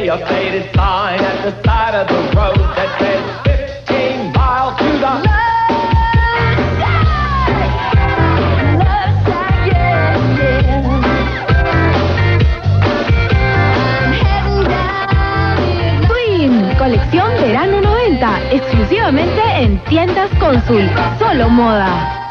be a faded sign at the side of the road that says 15 miles to the left side, yeah, yeah. I'm heading down. Twin, colección verano 90, exclusivamente en Tiendas Cónsul, solo moda.